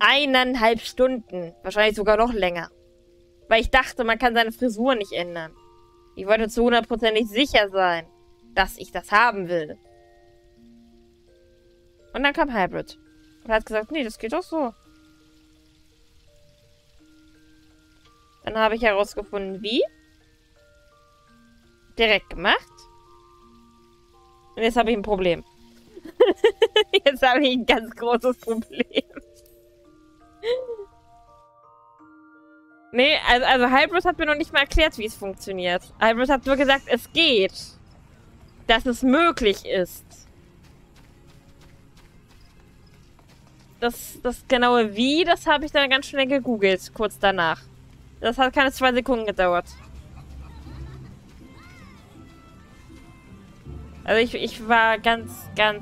1,5 Stunden. Wahrscheinlich sogar noch länger. Weil ich dachte, man kann seine Frisur nicht ändern. Ich wollte zu 100% sicher sein, dass ich das haben will. Und dann kam Hybrid. Und hat gesagt, nee, das geht doch so. Dann habe ich herausgefunden, wie. Direkt gemacht. Und jetzt habe ich ein Problem. Jetzt habe ich ein ganz großes Problem. Nee, also Hybrid hat mir noch nicht mal erklärt, wie es funktioniert. Hybrid hat nur gesagt, es geht. Dass es möglich ist. Das genaue Wie, das habe ich dann ganz schnell gegoogelt, kurz danach. Das hat keine 2 Sekunden gedauert. Also ich war ganz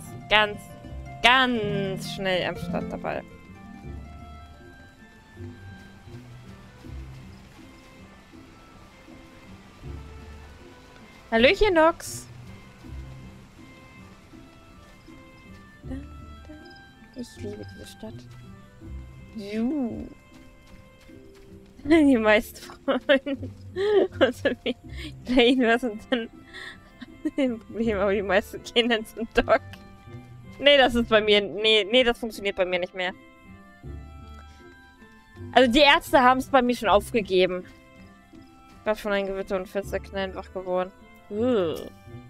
schnell am Start dabei. Hallöchen, Nox. Ich liebe diese Stadt. Juhu. Die meisten Freunde. Also Lane, was sind denn ein Problem, aber die meisten gehen dann zum Doc. Nee, das ist bei mir. Nee, das funktioniert bei mir nicht mehr. Also die Ärzte haben es bei mir schon aufgegeben. War schon ein Gewitter und fester Knallen wach geworden. Hier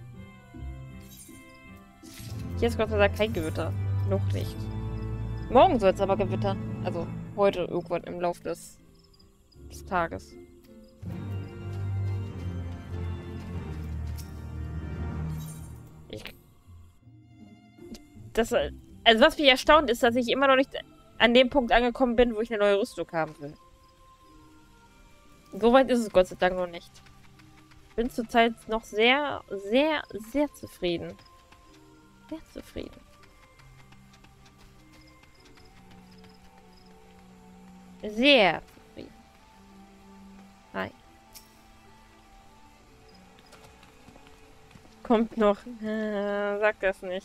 ist Gott sei Dank kein Gewitter. Noch nicht. Morgen soll es aber gewittern. Also heute irgendwann im Laufe des Tages. Also was mich erstaunt ist, dass ich immer noch nicht an dem Punkt angekommen bin, wo ich eine neue Rüstung haben will. Soweit ist es Gott sei Dank noch nicht. Ich bin zurzeit noch sehr zufrieden. Sehr zufrieden. Sehr zufrieden. Hi. Kommt noch. Sag das nicht.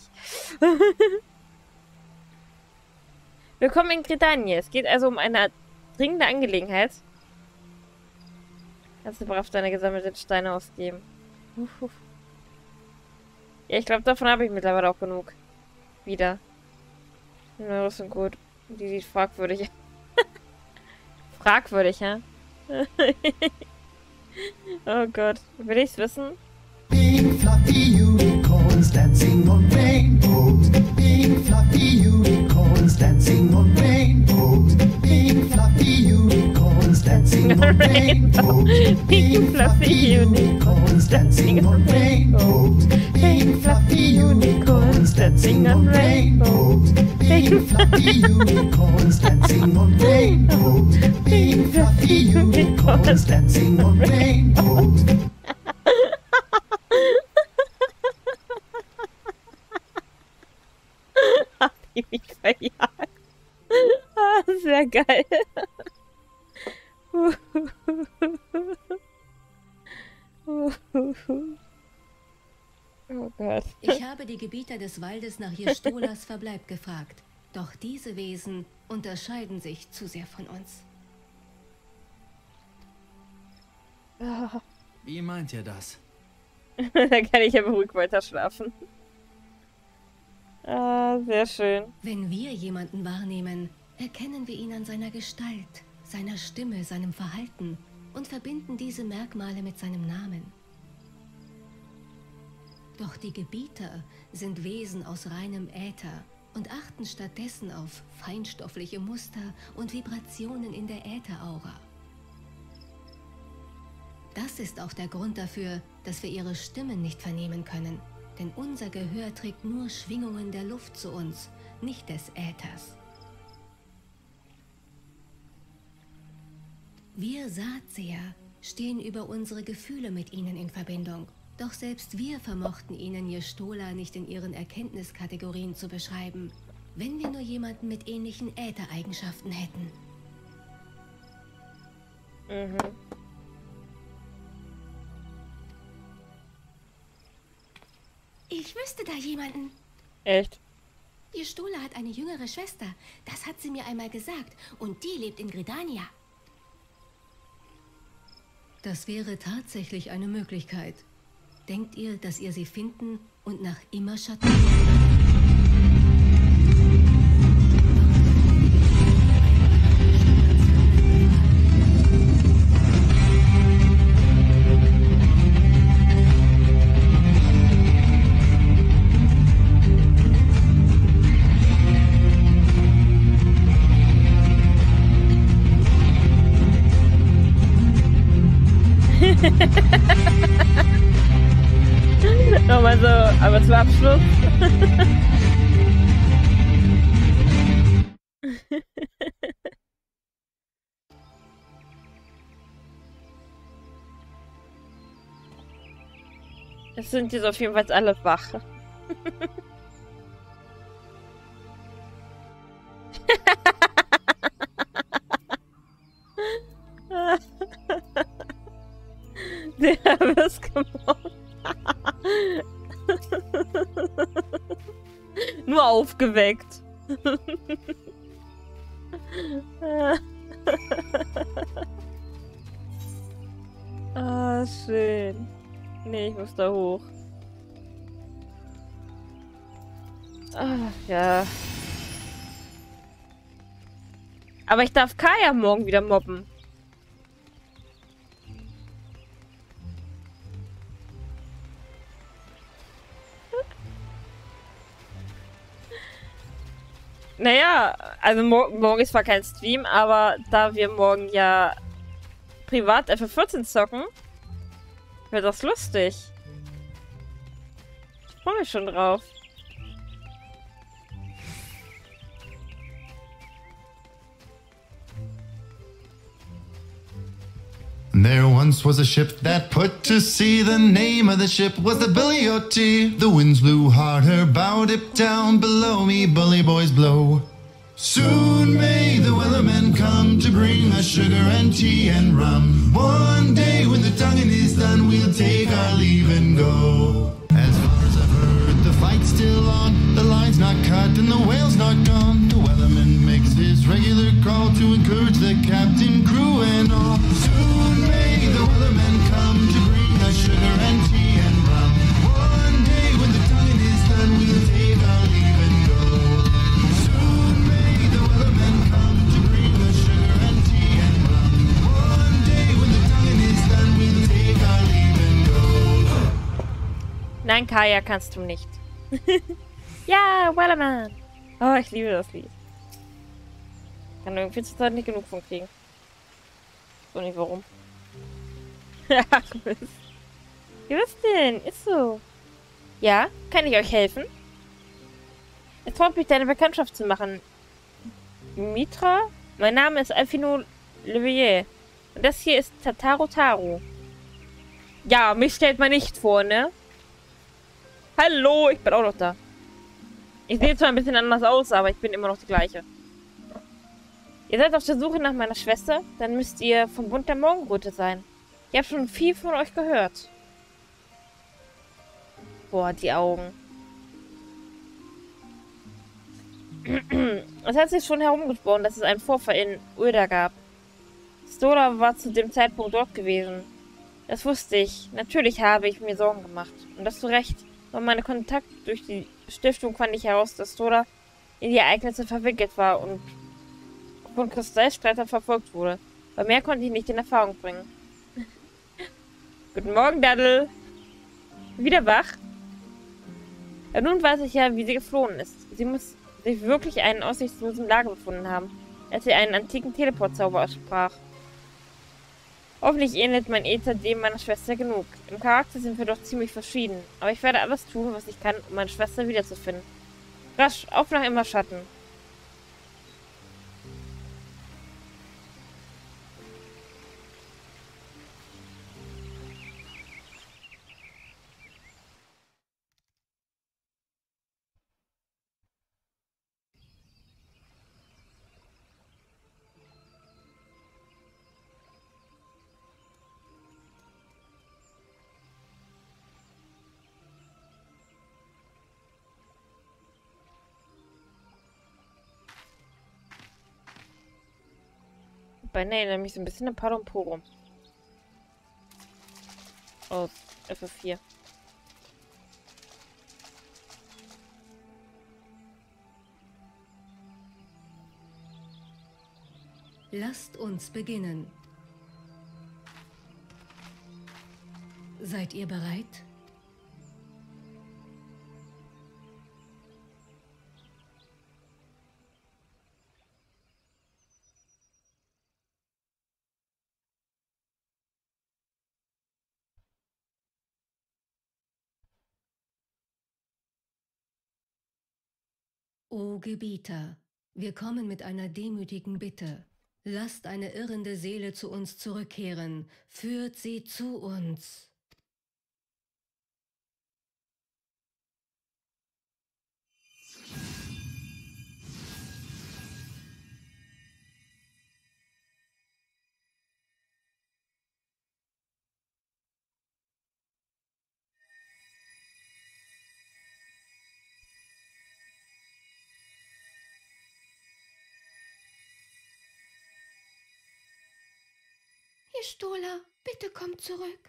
Willkommen in Gridania. Es geht also um eine dringende Angelegenheit. Kannst du brav deine gesammelten Steine ausgeben. Ja, ich glaube, davon habe ich mittlerweile auch genug. Wieder. Die neue Rüstung gut. Die sieht fragwürdig. Fragwürdig, ja? Oh Gott. Will ich's wissen? Big fluffy unicorns dancing on rainbows. Big fluffy unicorns dancing on rainbows. Big fluffy unicorns dancing on rainbows. Big fluffy unicorns dancing on rainbows. Big fluffy unicorns dancing on rainbows. Big fluffy unicorns dancing on rainbows. Big fluffy unicorns dancing on rainbows. Die mich verjagt. Ah, sehr geil. Oh Gott. Ich habe die Gebieter des Waldes nach Yestolas Verbleib gefragt. Doch diese Wesen unterscheiden sich zu sehr von uns. Wie meint ihr das? Da kann ich ja beruhigt weiter schlafen. Ah, sehr schön. Wenn wir jemanden wahrnehmen, erkennen wir ihn an seiner Gestalt, seiner Stimme, seinem Verhalten und verbinden diese Merkmale mit seinem Namen. Doch die Gebieter sind Wesen aus reinem Äther und achten stattdessen auf feinstoffliche Muster und Vibrationen in der Ätheraura. Das ist auch der Grund dafür, dass wir ihre Stimmen nicht vernehmen können, denn unser Gehör trägt nur Schwingungen der Luft zu uns, nicht des Äthers. Wir Saatseher stehen über unsere Gefühle mit ihnen in Verbindung. Doch selbst wir vermochten ihnen Yestola nicht in ihren Erkenntniskategorien zu beschreiben, wenn wir nur jemanden mit ähnlichen Äthereigenschaften hätten. Ich wüsste da jemanden. Echt? Die Stola hat eine jüngere Schwester. Das hat sie mir einmal gesagt. Und die lebt in Gridania. Das wäre tatsächlich eine Möglichkeit. Denkt ihr, dass ihr sie finden und nach Immerstadt... Nochmal so, aber zum Abschluss. Es sind jetzt auf jeden Fall alle wach. Der wir's gemobbt. Nur aufgeweckt. Ah, schön. Nee, ich muss da hoch. Ah, ja. Aber ich darf Kaya morgen wieder mobben. Naja, also morgen ist zwar kein Stream, aber da wir morgen ja privat FF14 zocken, wird das lustig. Ich freue mich schon drauf. There once was a ship that put to sea. The name of the ship was the Billy O.T. The winds blew hard, her bow dipped down. Below me, bully boys blow. Soon may the weathermen come to bring us sugar and tea and rum. One day when the tonguing is done, we'll take our leave and go. As far as I've heard, the fight's still on. The line's not cut and the whale's not gone. The weatherman makes his regular call to encourage the captain, crew, and all. Soon may the weathermen come to bring us sugar and tea and rum. One day when the tonguing is done, we'll take our leave and go. Soon may the weathermen come to bring us sugar and tea and rum. One day when the tonguing is done, we'll take our leave and go. Nein, Kaya, kannst du nicht. Ja, Wellerman. Oh, ich liebe das Lied. Kann irgendwie zur Zeit nicht genug von kriegen. So nicht warum. Ach, Mist. Wie was denn? Ist so. Ja, kann ich euch helfen? Es freut mich, deine Bekanntschaft zu machen. Mitra? Mein Name ist Alfino Levier. Und das hier ist Tataru Taru. Ja, mich stellt man nicht vor, ne? Hallo, ich bin auch noch da. Ich sehe zwar ein bisschen anders aus, aber ich bin immer noch die gleiche. Ihr seid auf der Suche nach meiner Schwester? Dann müsst ihr vom Bund der Morgenröte sein. Ich habe schon viel von euch gehört. Boah, die Augen. Es hat sich schon herumgesprochen, dass es einen Vorfall in Ulda gab. Stola war zu dem Zeitpunkt dort gewesen. Das wusste ich. Natürlich habe ich mir Sorgen gemacht. Und das zu Recht. Bei meinem Kontakt durch die Stiftung fand ich heraus, dass Stola in die Ereignisse verwickelt war und von Kristallstreitern verfolgt wurde. Aber mehr konnte ich nicht in Erfahrung bringen. Guten Morgen, Daddel. Wieder wach? Ja, nun weiß ich ja, wie sie geflohen ist. Sie muss sich wirklich einen aussichtslosen Lage befunden haben, als sie einen antiken Teleportzauber aussprach. Hoffentlich ähnelt mein Äther dem meiner Schwester genug. Im Charakter sind wir doch ziemlich verschieden, aber ich werde alles tun, was ich kann, um meine Schwester wiederzufinden. Rasch, auf nach Immerschatten. Beine erinnern mich so ein bisschen an Padum aus FF4. Lasst uns beginnen. Seid ihr bereit? O Gebieter, wir kommen mit einer demütigen Bitte. Lasst eine irrende Seele zu uns zurückkehren. Führt sie zu uns. Stola, bitte komm zurück.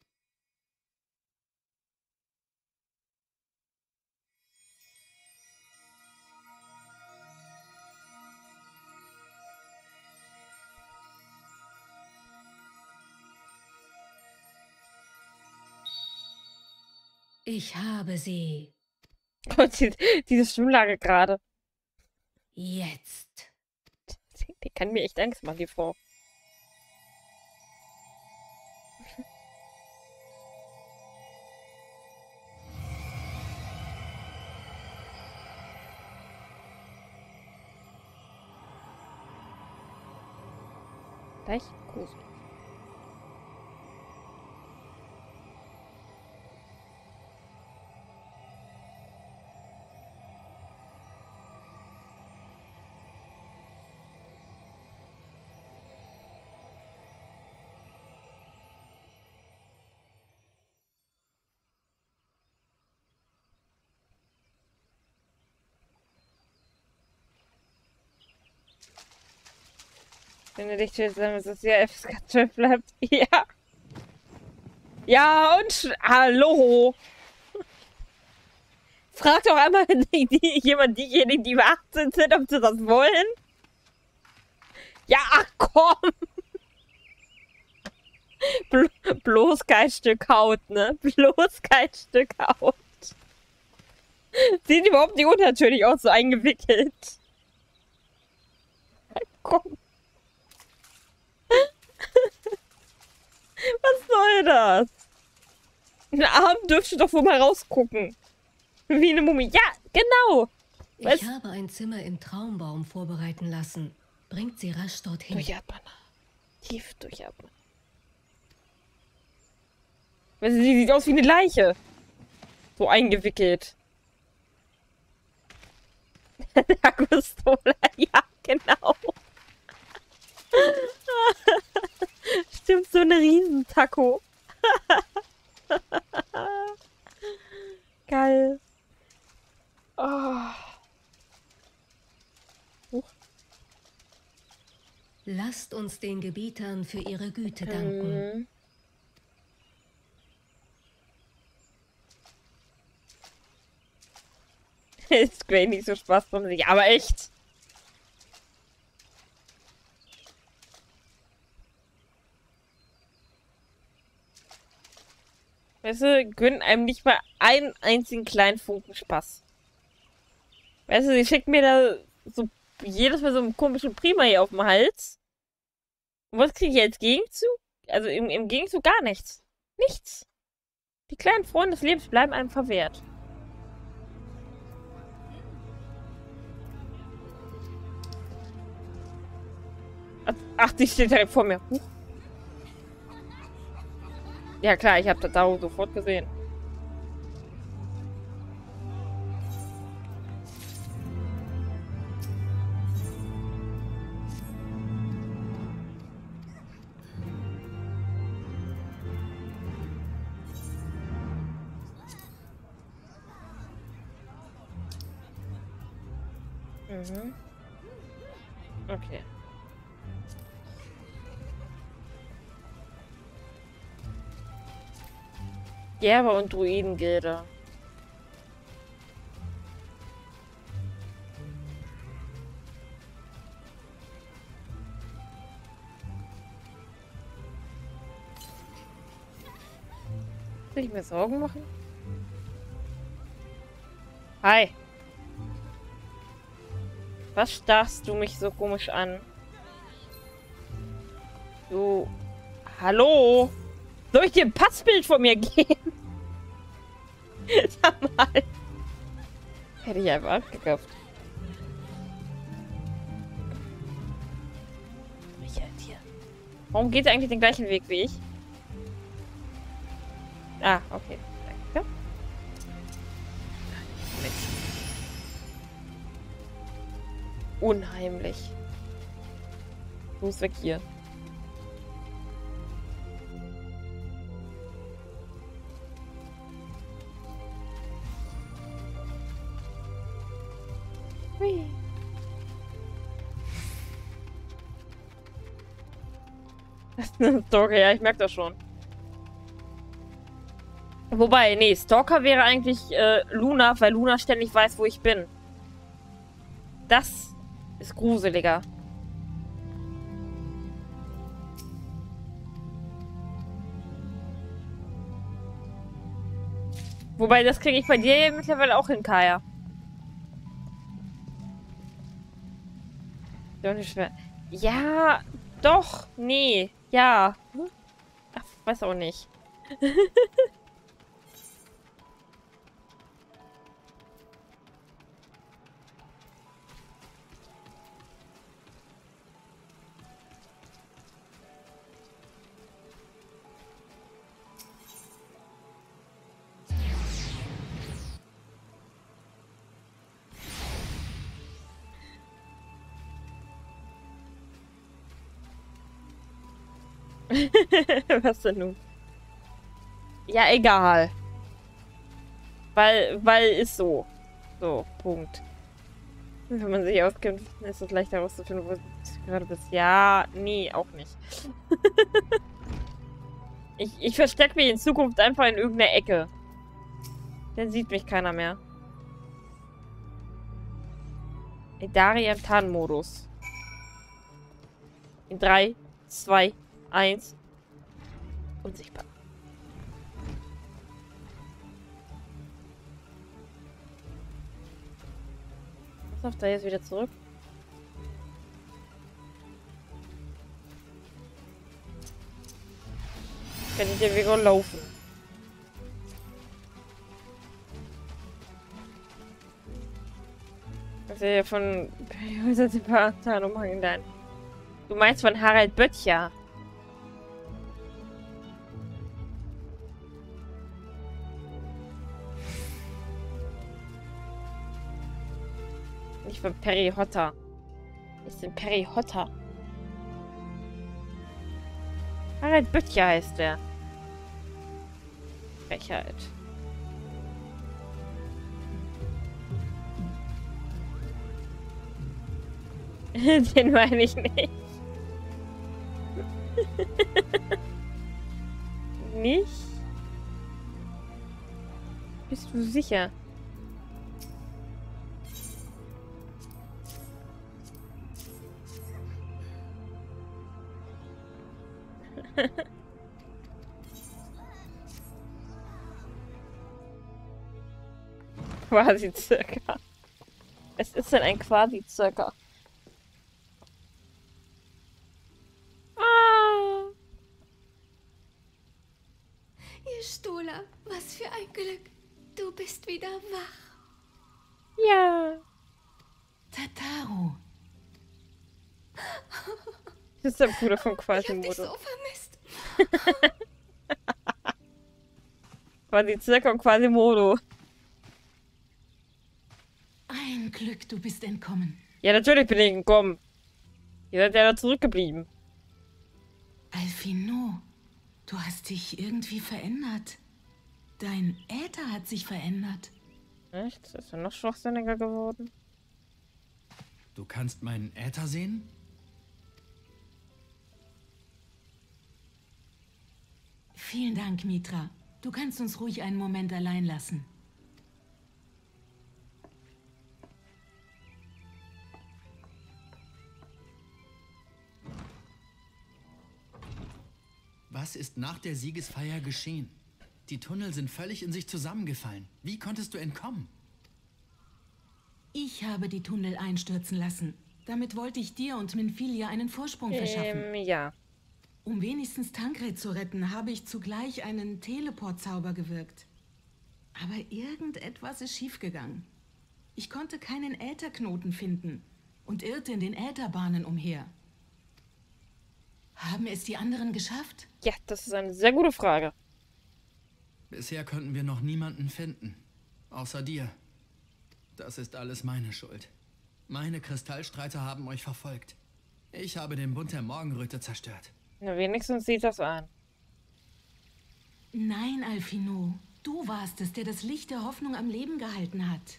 Ich habe sie. Und diese Stimmlage gerade. Jetzt. Die kann mir echt Angst machen, die Frau. Gleich gruselig. Wenn du dich sagen, dass es ja FSK 12 bleibt. Ja. Ja, und hallo. Frag doch einmal jemand diejenigen, die über 18 sind, ob sie das wollen. Ja, ach komm. Bloß kein Stück Haut, ne? Bloß kein Stück Haut. Sieht überhaupt nicht unnatürlich aus, so eingewickelt. Komm. Was soll das? Ein Arm dürfte doch wohl mal rausgucken. Wie eine Mumie. Ja, genau. Ich habe ein Zimmer im Traumbaum vorbereiten lassen. Bringt sie rasch dorthin. Durchatmen. Tief durchatmen. Sie sieht aus wie eine Leiche. So eingewickelt. Der Gustola. Ja, genau. Stimmt, so eine Riesentaco. Geil. Oh. Lasst uns den Gebietern für ihre Güte danken. Ist Gray nicht so Spaß von sich, aber echt. Weißt du, gönnen einem nicht mal einen einzigen kleinen Funken Spaß. Weißt du, sie schickt mir da so jedes Mal so einen komischen Prima hier auf den Hals. Und was kriege ich als Gegenzug? Also im Gegenzug gar nichts. Nichts. Die kleinen Freunde des Lebens bleiben einem verwehrt. Ach, die steht direkt vor mir. Huch. Ja klar, ich habe das da sofort gesehen. Mhm. Okay. Gerber und Druidengilde. Soll ich mir Sorgen machen? Hi. Was starrst du mich so komisch an? Du... Hallo? Soll ich dir ein Passbild von mir geben? Sag mal. Hätte ich einfach abgekauft. Ich halt hier. Warum geht er eigentlich den gleichen Weg wie ich? Ah, okay. Danke. Unheimlich. Los weg hier. Hui. Das ist eine Stalker, ja, ich merke das schon. Wobei, nee, Stalker wäre eigentlich Luna, weil Luna ständig weiß, wo ich bin. Das ist gruseliger. Wobei, das kriege ich bei dir ja mittlerweile auch hin, Kaya. Doch nicht schwer. Ja, doch, nee, ja. Ach, weiß auch nicht. Was denn nun? Ja, egal. Weil ist so. So, Punkt. Wenn man sich auskennt, ist es leichter herauszufinden, wo du gerade bist. Ja, nee, auch nicht. ich verstecke mich in Zukunft einfach in irgendeiner Ecke. Dann sieht mich keiner mehr. Idari im Tarnmodus. In 3, 2, 1. Unsichtbar. Was läuft da jetzt wieder zurück? Kann ich ja wieder laufen. Also ja von Tarnumhang dann. Du meinst von Harald Böttcher? Nicht von Perry Hotter. Ich bin Perry Hotter. Harald Böttcher heißt der. Frechheit. Den meine ich nicht. Nicht? Bist du sicher? Quasi-Zirka. Es ist denn ein Quasi-Zirka. Ah. Ihr Stola, was für ein Glück. Du bist wieder wach. Ja. Tataru. Das ist der Bruder von Ich hab dich Quasimodo. so vermisst. Quasi-Zirka und Quasimodo. Ein Glück, du bist entkommen. Ja, natürlich bin ich gekommen. Ihr seid ja da zurückgeblieben. Alphino, du hast dich irgendwie verändert. Dein Äther hat sich verändert. Echt? Ist er noch schwachsinniger geworden? Du kannst meinen Äther sehen? Vielen Dank, Mitra. Du kannst uns ruhig einen Moment allein lassen. Was ist nach der Siegesfeier geschehen? Die Tunnel sind völlig in sich zusammengefallen. Wie konntest du entkommen? Ich habe die Tunnel einstürzen lassen. Damit wollte ich dir und Minfilia einen Vorsprung verschaffen. Ja. Um wenigstens Tancred zu retten, habe ich zugleich einen Teleportzauber gewirkt. Aber irgendetwas ist schiefgegangen. Ich konnte keinen Ätherknoten finden und irrte in den Ätherbahnen umher. Haben es die anderen geschafft? Ja, das ist eine sehr gute Frage. Bisher konnten wir noch niemanden finden. Außer dir. Das ist alles meine Schuld. Meine Kristallstreiter haben euch verfolgt. Ich habe den Bund der Morgenröte zerstört. Na, wenigstens sieht das an. Nein, Alphinaud. Du warst es, der das Licht der Hoffnung am Leben gehalten hat.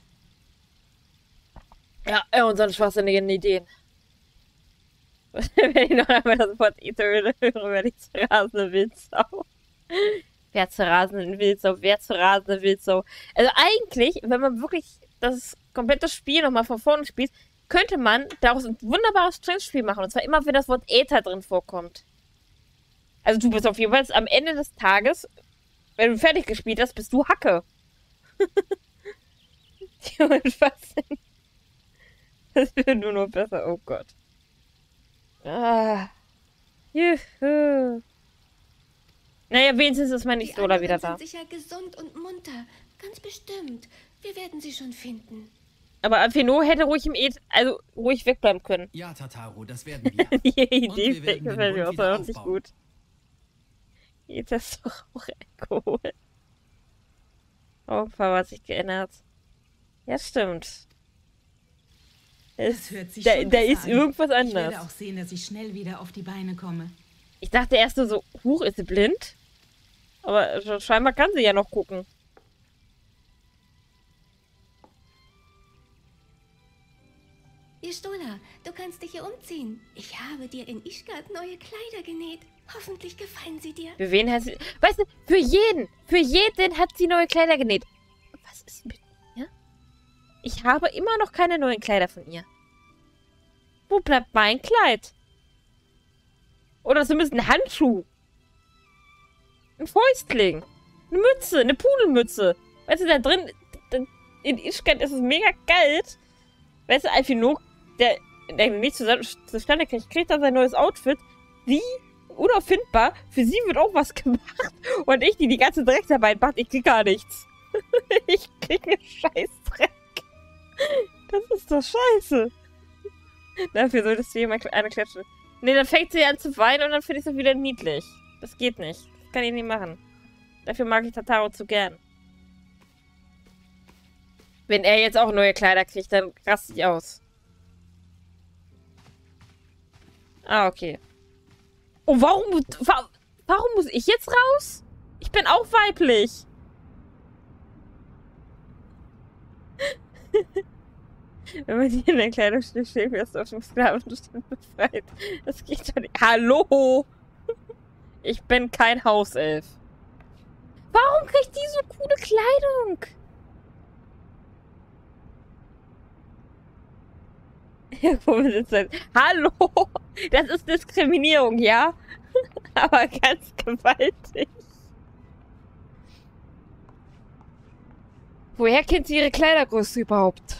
Ja, und seine schwachsinnigen Ideen. Wenn ich noch einmal das Wort Ether höre, werde ich zur rasende Wildsau. Wer zur rasenden Wildsau? Wer zur rasende Wildsau? Also eigentlich, wenn man wirklich das komplette Spiel nochmal von vorne spielt, könnte man daraus ein wunderbares Trinkspiel machen. Und zwar immer, wenn das Wort Äther drin vorkommt. Also du bist auf jeden Fall am Ende des Tages, wenn du fertig gespielt hast, bist du Hacke. Was denn? Das wird nur noch besser. Oh Gott. Ah. Juhu. Naja, wenigstens ist mein Nicht-Sola wieder da. Die sind sicher gesund und munter. Ganz bestimmt. Wir werden sie schon finden. Aber Alphinaud hätte ruhig ruhig wegbleiben können. Ja, Tataru, das werden wir. Die Und Idee wir werden den gefällt mir Bund auch wieder nicht aufbauen. gut. Jetzt ist doch auch Alkohol. Oh, Papa hat sich geändert. Ja, stimmt. Das hört sich Da schon besser ist an. irgendwas Ich anders. werde auch sehen, dass ich schnell wieder auf die Beine komme. Ich dachte erst nur so, huch, ist sie blind? Aber scheinbar kann sie ja noch gucken. Yestola, du kannst dich hier umziehen. Ich habe dir in Ishgard neue Kleider genäht. Hoffentlich gefallen sie dir. Für wen hat sie... Weißt du, für jeden hat sie neue Kleider genäht. Was ist mit mir? Ich habe immer noch keine neuen Kleider von ihr. Wo bleibt mein Kleid? Oder zumindest ein Handschuh. Ein Fäustling. Eine Mütze, eine Pudelmütze. Weißt du, da drin... In Ishgard ist es mega kalt. Weißt du, Alphinaud, der nicht zustande kriegt dann sein neues Outfit. Wie unauffindbar. Für sie wird auch was gemacht. Und ich, die ganze Drecksarbeit macht, ich krieg gar nichts. Ich krieg einen Scheißdreck. Das ist doch scheiße. Dafür solltest du jemand eine klatschen. Nee, dann fängt sie an zu weinen und dann finde ich es wieder niedlich. Das geht nicht. Das kann ich nicht machen. Dafür mag ich Tataru zu gern. Wenn er jetzt auch neue Kleider kriegt, dann raste ich aus. Ah, okay. Oh, warum muss ich jetzt raus? Ich bin auch weiblich. Wenn man die in der Kleidungsstück steht, wirst du aus dem Sklavenstand befreit. Das geht doch nicht. Hallo! Ich bin kein Hauself. Warum kriegt die so coole Kleidung? Ja, wo wir sitzen. Hallo! Das ist Diskriminierung, ja? Aber ganz gewaltig. Woher kennt sie ihre Kleidergröße überhaupt?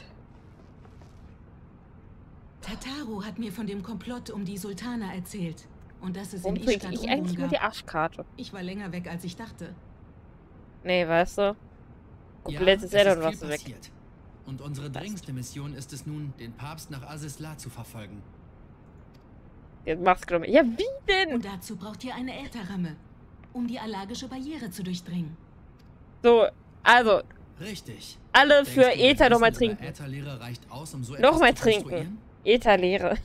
Tataru hat mir von dem Komplott um die Sultana erzählt. Und das ist Warum in krieg Ishgard ich eigentlich nur die gab. Arschkarte? Ich war länger weg, als ich dachte. Nee, weißt du? Ja, Komplett ist er es dann was viel weg. passiert. Und unsere dringendste Mission ist es nun, den Papst nach Azizla zu verfolgen. Jetzt mach's glaube ich. Ja, wie denn? Und dazu braucht ihr eine Ätherramme, um die allergische Barriere zu durchdringen. So, also, Richtig. alle Denkst für du, dein Äther nochmal Wissen über trinken. Ätherlehre reicht aus, um so Nochmal etwas zu trinken. konstruieren? Ätherlehre.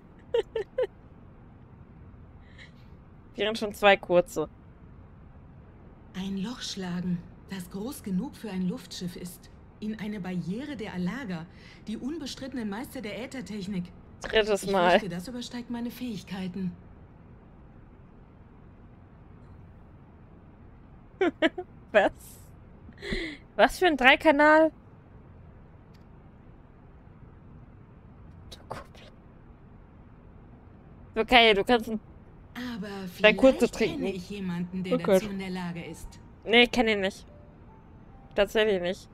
Wären schon 2 kurze. Ein Loch schlagen, das groß genug für ein Luftschiff ist. In eine Barriere der Alaga, die unbestrittenen Meister der Äthertechnik. Drittes Ich Mal. fürchte, das übersteigt meine Fähigkeiten. Was? Was für ein Dreikanal? Okay, du kannst ein... Aber Dein kurze vielleicht Trinken. kenne ich jemanden, der Oh Gott. dazu in der Lage ist. Nee, kenne ich nicht. Tatsächlich nicht.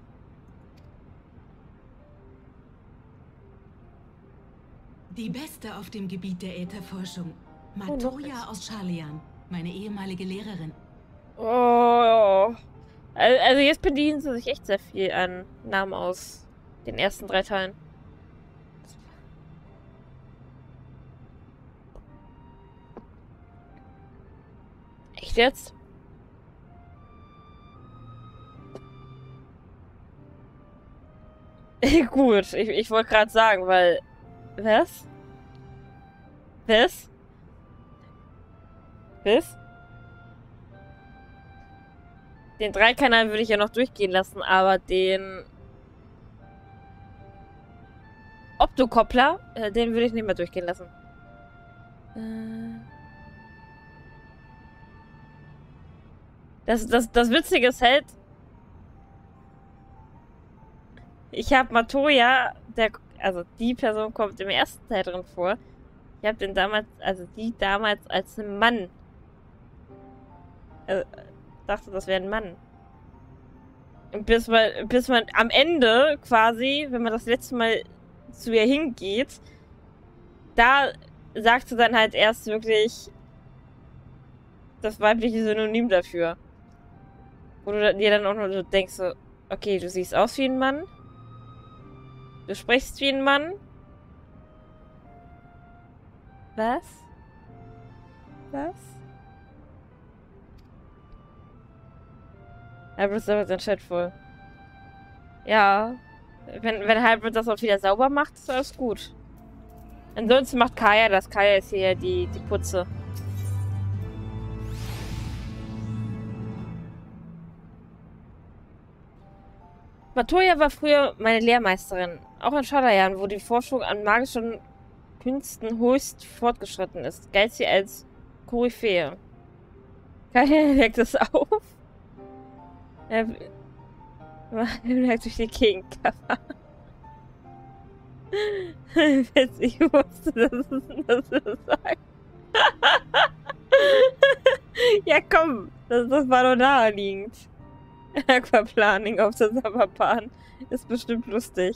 Die Beste auf dem Gebiet der Ätherforschung. noch Matoya eins. aus Schalian, meine ehemalige Lehrerin. Oh. Also jetzt bedienen sie sich echt sehr viel an Namen aus den ersten 3 Teilen. Echt jetzt? Gut, ich wollte gerade sagen, weil... Was? Was? Was? Den Dreikanal würde ich ja noch durchgehen lassen, aber den... Optokoppler, den würde ich nicht mehr durchgehen lassen. Das Witzige ist halt... Ich habe Matoya, also die Person kommt im ersten Teil drin vor. Ich habe den damals, also die damals als ein Mann. Dachte, das wäre ein Mann. Und bis man am Ende quasi, wenn man das letzte Mal zu ihr hingeht, da sagt sie dann halt erst wirklich das weibliche Synonym dafür. Wo du dir dann auch nur so denkst, so, okay, du siehst aus wie ein Mann. Du sprichst wie ein Mann. Was? Was? Hybrid ist aber sein Chat voll. Ja. Wenn Hybrid das auch wieder sauber macht, ist alles gut. Ansonsten macht Kaya das. Kaya ist hier die Putze. Matoya war früher meine Lehrmeisterin. Auch in Schalayan, wo die Forschung an magischen Künsten höchst fortgeschritten ist, galt sie als Koryphäe. Kaya legt es auf. Er merkt durch die Gegend. Ich wusste, dass wir das sagen. Ja, komm. Das war doch naheliegend. Aquaplaning auf der Sabberbahn ist bestimmt lustig.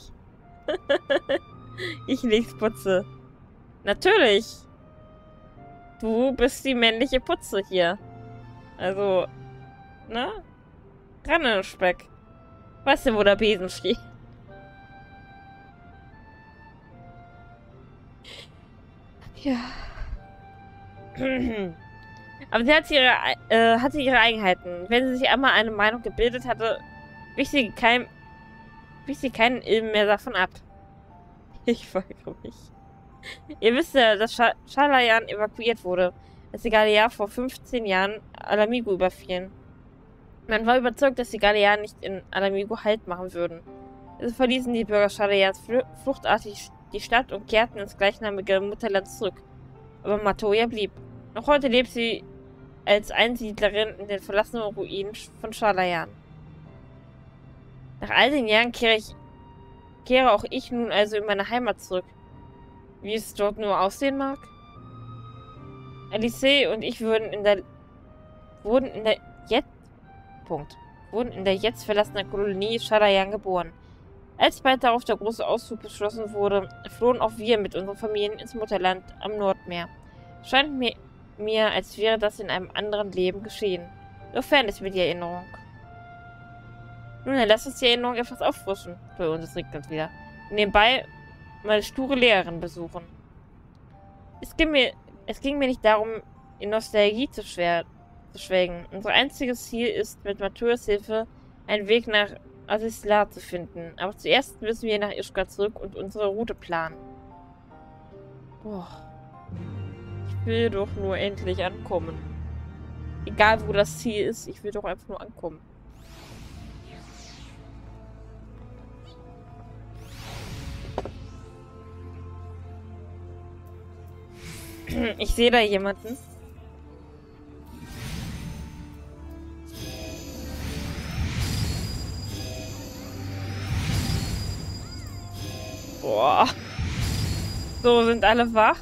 Ich leg's Putze. Natürlich. Du bist die männliche Putze hier. Also, ne? Ran an den Speck. Weißt du, wo der Besen steht? Ja. Aber sie hatte ihre Eigenheiten. Wenn sie sich einmal eine Meinung gebildet hatte, wich sie keinen Ilm mehr davon ab. Ich weigere mich. Ihr wisst ja, dass Schalayan evakuiert wurde, als die Gallier vor 15 Jahren Ala-Mhigo überfielen. Man war überzeugt, dass die Gallier nicht in Ala-Mhigo Halt machen würden. Also verließen die Bürger Schalayans fluchtartig die Stadt und kehrten ins gleichnamige Mutterland zurück. Aber Matoya blieb. Noch heute lebt sie als Einsiedlerin in den verlassenen Ruinen von Schalayan. Nach all den Jahren kehre auch ich nun also in meine Heimat zurück. Wie es dort nur aussehen mag? Alice und ich wurden in der jetzt verlassenen Kolonie Schalayan geboren. Als bald darauf der große Auszug beschlossen wurde, flohen auch wir mit unseren Familien ins Mutterland am Nordmeer. Scheint mir, als wäre das in einem anderen Leben geschehen. So fern ist mir die Erinnerung. Nun, dann lass uns die Erinnerung etwas auffrischen, bei uns es regnet wieder. Und nebenbei meine sture Lehrerin besuchen. Es ging mir nicht darum, in Nostalgie zu schwelgen. Unser einziges Ziel ist, mit Matoyas Hilfe einen Weg nach Azizlar zu finden. Aber zuerst müssen wir nach Ishgard zurück und unsere Route planen. Boah. Ich will doch nur endlich ankommen. Egal, wo das Ziel ist, ich will doch einfach nur ankommen. Ich sehe da jemanden. Boah. So, sind alle wach?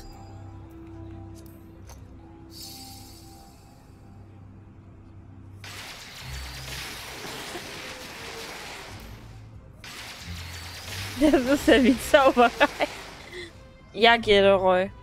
Das ist ja wie Zauberei. Ja, Gilderoy.